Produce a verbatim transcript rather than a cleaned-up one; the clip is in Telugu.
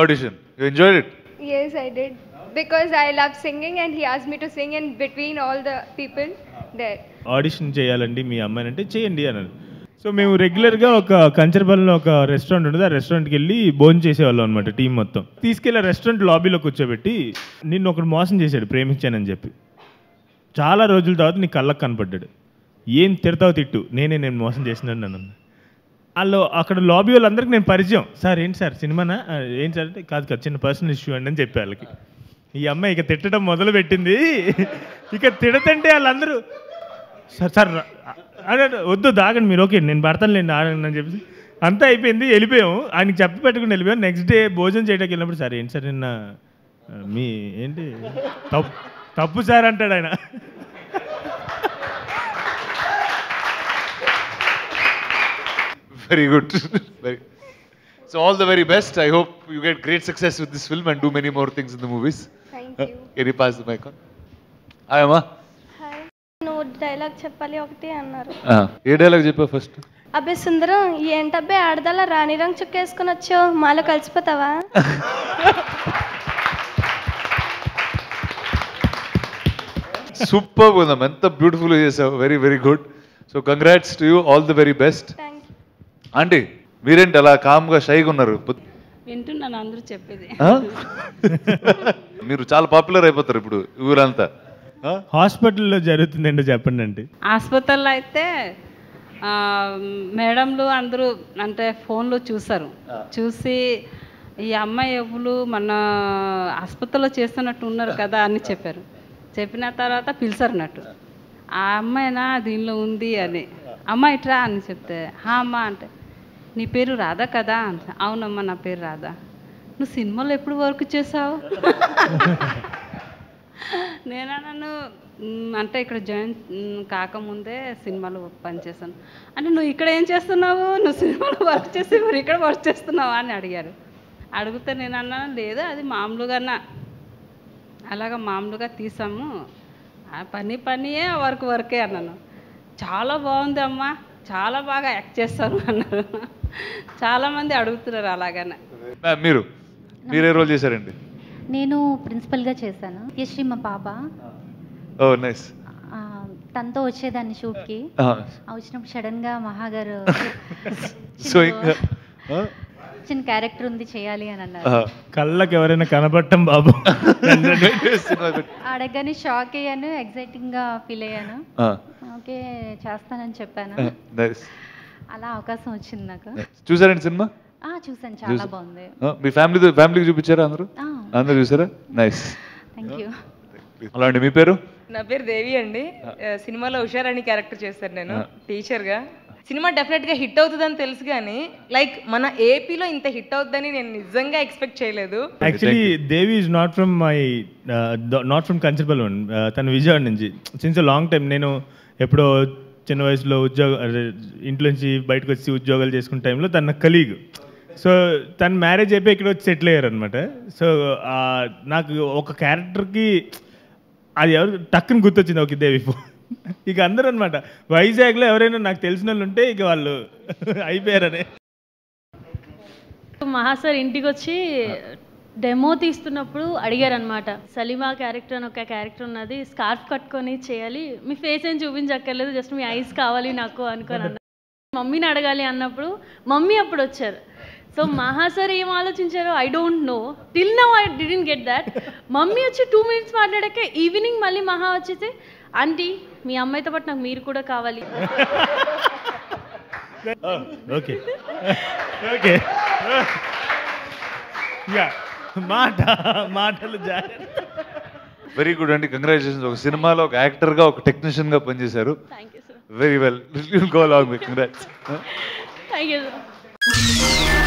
audition? You enjoyed it? Yes, I did. Because I love singing and he asked me to sing in between all the people there. Audition చేయాలండి మీ అమ్మాయిని అంటే చేయండి అన్నాడు. సో మేము రెగ్యులర్గా ఒక కంచరపల్లిలో ఒక రెస్టారెంట్ ఉంటుంది, ఆ రెస్టారెంట్కి వెళ్ళి భోజనం చేసేవాళ్ళం అనమాట టీం మొత్తం. తీసుకెళ్ళి రెస్టారెంట్ లాబీలో కూర్చోబెట్టి నిన్ను ఒకడు మోసం చేశాడు ప్రేమించానని చెప్పి. చాలా రోజుల తర్వాత నీ కళ్ళకు కనపడ్డాడు. ఏం తిడతావు తిట్టు, నేనే నేను మోసం చేసినాను నన్ను. వాళ్ళు అక్కడ లాబీ వాళ్ళందరికీ నేను పరిచయం. సార్ ఏంటి సార్ సినిమానా, ఏంటి సార్ అంటే కాదు కాదు చిన్న పర్సనల్ ఇష్యూ అండి అని చెప్పి వాళ్ళకి. ఈ అమ్మాయి ఇక తిట్టడం మొదలు పెట్టింది. ఇక తిడతంటే వాళ్ళందరూ సార్ సార్ అదే వద్దు దాగండి మీరు, ఓకే నేను పడతానులేండి ఆగండి అని చెప్పేసి అంతా అయిపోయింది. వెళ్ళిపోయాము, ఆయనకి చెప్పి పెట్టుకుని వెళ్ళిపోయాం. నెక్స్ట్ డే భోజనం చేయడానికి వెళ్ళినప్పుడు సార్ ఏంటి సార్ నిన్న మీ ఏంటి తప్పు తప్పు సార్ అంటాడు ఆయన. Very good. Very. So all the very best. I hope you get great success with this film and do many more things in the movies. Thank you. Can you pass the mic on? Hi, Amma. Hi, నువ్వు డైలాగ్ చెప్పాలి ఒకటి అన్నారు. ఏ డైలాగ్ చెప్పా ఫస్ట్? అబ్బే సుందరం, ఏంటబ్బే ఆడదల రాణి రంగు చుక్క వేసుకుని వచ్చావు, మాలో కలిసిపోతావా? సూపర్ ఉందమ్మ, ఎంత బ్యూటిఫుల్గా చేసావు. Very very good. So congrats to you, all the very best. Thank you. Aunty మీరేంటి అలా కామ్గా షైగా ఉన్నారు? వింటున్నాను అందరూ చెప్పేది. మీరు చాలా పాపులర్ అయిపోతారు ఇప్పుడు ఊరంతా. హాస్పిటల్లో జరుగుతుందండి చెప్పండి అంటే. హాస్పిటల్లో అయితే మేడంలు అందరూ అంటే ఫోన్లో చూసారు, చూసి ఈ అమ్మాయి ఎవరు మన హాస్పిటల్లో చేస్తున్నట్టు ఉన్నారు కదా అని చెప్పారు. చెప్పిన తర్వాత పిలిచారు అన్నట్టు, ఆ అమ్మాయినా దీనిలో ఉంది అని. అమ్మాయి ఇట్రా అని చెప్తే హా అమ్మ అంటే, నీ పేరు రాధా కదా అంటే, అవునమ్మా నా పేరు రాధా. నువ్వు సినిమాలో ఎప్పుడు వర్క్ చేసావు? నేనా నన్ను అంటే ఇక్కడ జాయిన్ కాకముందే సినిమాలో పనిచేశాను అంటే, నువ్వు ఇక్కడ ఏం చేస్తున్నావు, నువ్వు సినిమాలో వర్క్ చేసి మరి ఇక్కడ వర్క్ చేస్తున్నావా అని అడిగారు. అడిగితే నేను అన్నాను లేదు అది మామూలుగా అలాగా మామూలుగా తీసాము, పని పనియే వర్క్ వర్కే అన్నాను. చాలా బాగుంది అమ్మా, చాలా బాగా యాక్ట్ చేస్తారు అన్నారు. చాలామంది అడుగుతున్నారు అలాగనే. మీరు మీరే రోల్ చేశారండి? నేను ప్రిన్సిపల్గా చేశాను. యశ్రీ మా పాప. Oh nice. తనతో వచ్చేదాన్ని షూట్కి. వచ్చినప్పుడు సడన్గా మహాగారు సో ఇంకా చిన్న క్యారెక్టర్ ఉంది చేయాలి అని అన్నారు. కళ్ళకి ఎవరైనా కనపడటం బాబు. అడగని షాక్ అయ్యాను, ఎగ్జైటింగ్గా ఫీల్ అయ్యాను. ఓకే చేస్తానని చెప్పాను. అలా అవకాశం వచ్చింది నాకు. చూసారండి సినిమా? చూసాను, చాలా బాగుంది. మీ ఫ్యామిలీ ఫ్యామిలీకి చూపించారా అందరూ? అందరూ చూసారా? Nice, thank you. అలా అండి మీ పేరు? నా పేరు దేవి అండి. సినిమాలో హుషారాణి క్యారెక్టర్ చేశాను నేను టీచర్గా. సినిమా డెఫినెట్గా హిట్ అవుతుందని తెలుసు కానీ లైక్ మన ఏపీలో ఇంత హిట్ అవుతుందని నేను నిజంగా ఎక్స్పెక్ట్ చేయలేదు. Actually Devi is not from my not from Kancharpalli, తను విజయవాడ నుంచి. సిన్స్ లాంగ్ టైం నేను ఎప్పుడో చిన్న వయసులో ఉద్యోగ ఇంట్లో నుంచి బయటకు వచ్చి ఉద్యోగాలు చేసుకునే టైంలో తన కలీగ్. సో తన మ్యారేజ్ అయిపోయి ఇక్కడ వచ్చి సెటిల్ అయ్యారు అనమాట. సో నాకు ఒక క్యారెక్టర్కి అది ఎవరు టక్కుని గుర్తొచ్చింది, ఓకే దేవి. ఇక అందరూ అనమాట వైజాగ్లో ఎవరైనా నాకు తెలిసిన వాళ్ళు ఉంటే ఇక వాళ్ళు అయిపోయారనే. మహాసార్ ఇంటికి వచ్చి డెమో తీస్తున్నప్పుడు అడిగారు అనమాట, సలీమా క్యారెక్టర్ అని ఒక క్యారెక్టర్ ఉన్నది, స్కార్ఫ్ కట్టుకొని చేయాలి, మీ ఫేస్ ఏం చూపించక్కర్లేదు, జస్ట్ మీ ఐస్ కావాలి నాకు అనుకొని అన్నారు. మమ్మీని అడగాలి అన్నప్పుడు మమ్మీ అప్పుడు వచ్చారు. సో మహాసార్ ఏం ఆలోచించారో I don't know, till now I didn't get that. Mummy వచ్చి టూ మినిట్స్ మాట్లాడాక ఈవినింగ్ మళ్ళీ మహా వచ్చేసి, ఆంటీ మీ అమ్మాయితో పాటు నాకు మీరు కూడా కావాలి. ఓకే ఓకే మాట మాటలు వెరీ గుడ్ అండి, కంగ్రాచులేషన్స్. ఒక సినిమాలో ఒక యాక్టర్గా ఒక టెక్నీషియన్గా పనిచేశారు. Very well, go along with congrats. Thank you sir.